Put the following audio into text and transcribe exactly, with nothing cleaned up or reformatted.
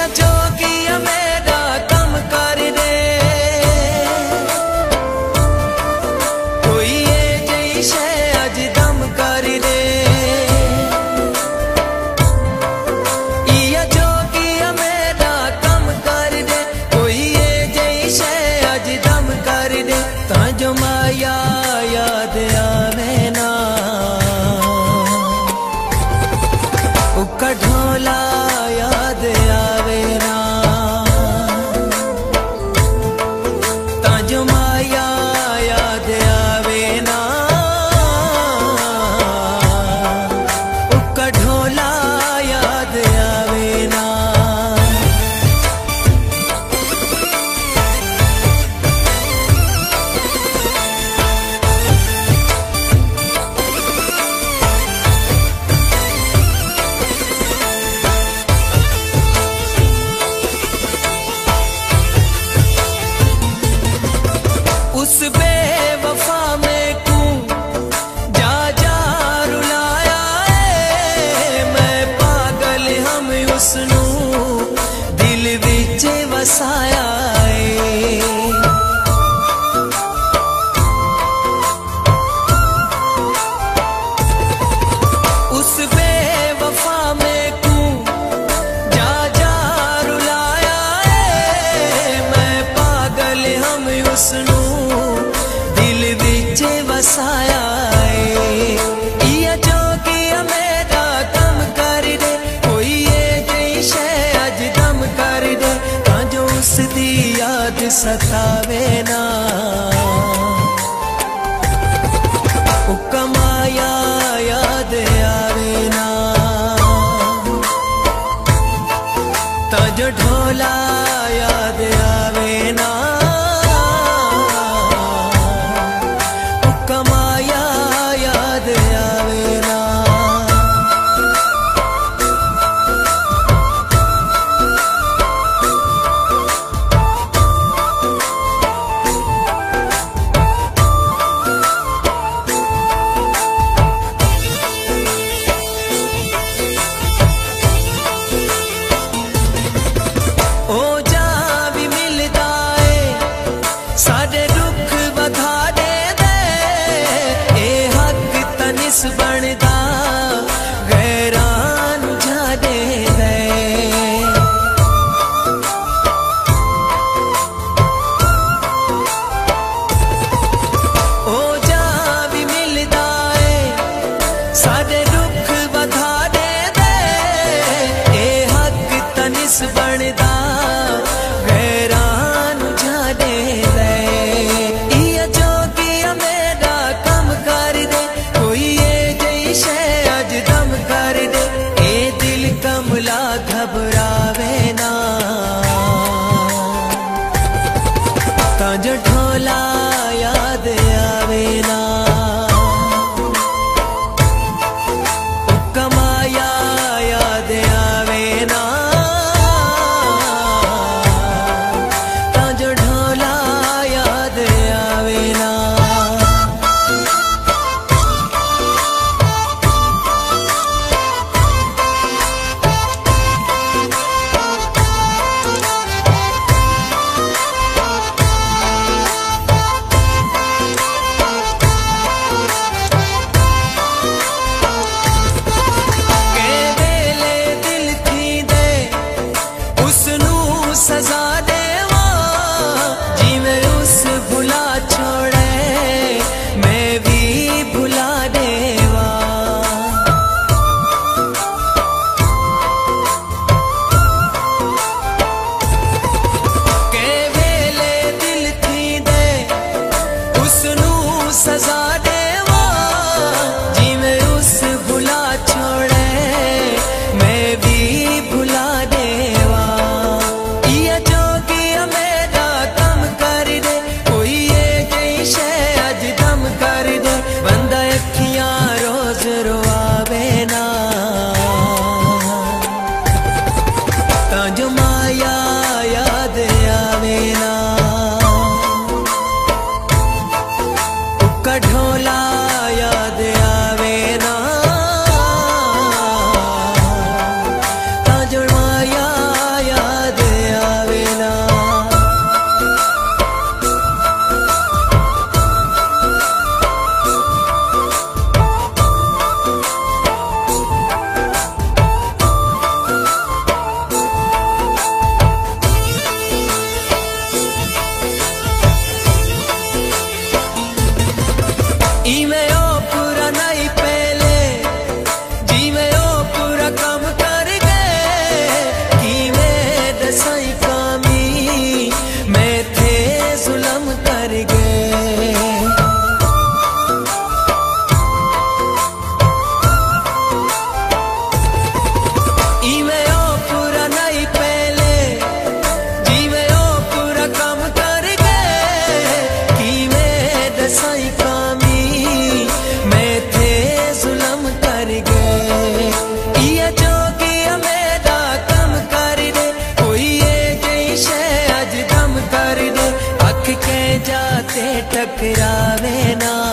जोगिया मेरा कम कर दे, कोई ये जई शे अज दम कर दे। इया जोगिया मेरा कम कर दे, कोई ये जई शे अज दम कर दे। ता जो माया याद आवे ना, उका ढोला याद आवे ना। ता जो माया याद आवे ना, उका ढोला याद आवे ना। उस बेवफा में कू जा जा रुलाया है, मैं पागल हम उसनू दिल विच वसाया है। उस बेवफा में कू जा जा रुलाया है, मैं पागल हम उसनू वसाया है। इया जोगिया मेरा कम कर दे, कोई ये जई शे अज दम कर दे। ता जो उसदी याद सतावे ना, उका माया याद आवे ना। ता जो ढोला याद आवे ना, माया याद आवे ना। ओ टकरावे ना।